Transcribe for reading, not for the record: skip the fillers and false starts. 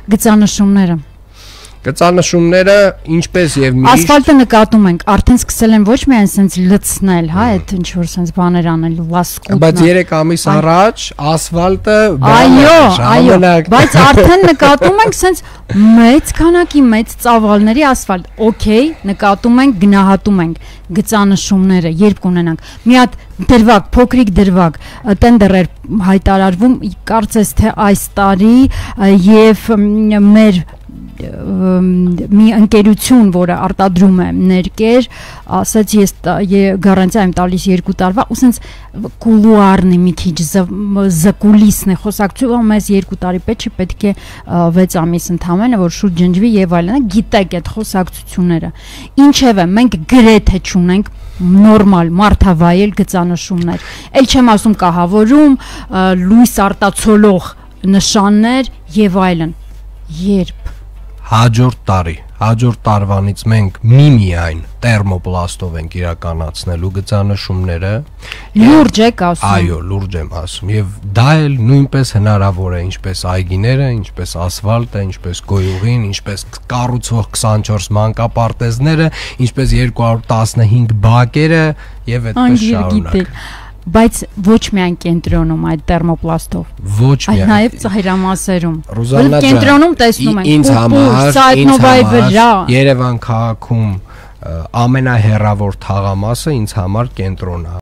Գծանշումները Գծանշումները ինչպես եւ միշտ ասֆալտը նկատում ենք, արդեն սկսել են ոչ միայն sense լցնել, հա, այդ ինչ որ sense բաներ անել, լասկուտ։ Բայց 3 ամիս առաջ ասֆալտը այո, բայց արդեն նկատում ենք sense մեծ քանակի մեծ ծավալների ասֆալտ։ Okay, նկատում ենք, գնահատում ենք գծանշումները, երբ կունենանք։ Մի հատ դրվագ, փոքրիկ դրվագ, տենդեր էր հայտարարվում, կարծես թե այս տարի եւ մեր մի ընկերություն, որը արտադրում է ներկեր, ասաց ես գարանտիա եմ տալիս 2 տարվա, ու սենց կուլուարն է մի քիչ զկուլիսն է խոսակցում, մեզ 2 տարի պետք է 6 ամիս ընդամենը, որ շուտ ջնջվի եւ այլն, գիտեք այդ խոսակցությունները։ Ինչևէ, մենք գրեթե չունենք նորմալ մարդավայել գծանշումներ։ Էլ չեմ ասում կահավորում, լույս արտացոլող նշաններ եւ այլն։ Երբ հաջորդ տարվանից մենք միայն տերմոպլաստով ենք իրականացնելու գծանշումները։ Լուրջ եք ասում։ Այո, լուրջ եմ ասում, եւ դա էլ նույնպես հնարավոր է, ինչպես այգիները, ինչպես ասֆալտը, ինչպես գոյուղին, ինչպես կառուցվող 24 մանկապարտեզները, ինչպես 215 բակերը եւ այդպես շարունակ։ Բայց ոչ միայն կենտրոնում այդ տերմոպլաստով, ոչ միայն, այլ նաև ծայրամասերում։ Ռուզաննա ջան, կենտրոնում տեսնում ենք ինձ համար Երևան քաղաքում ամենահեռավոր թաղամասը ինձ համար կենտրոնն է։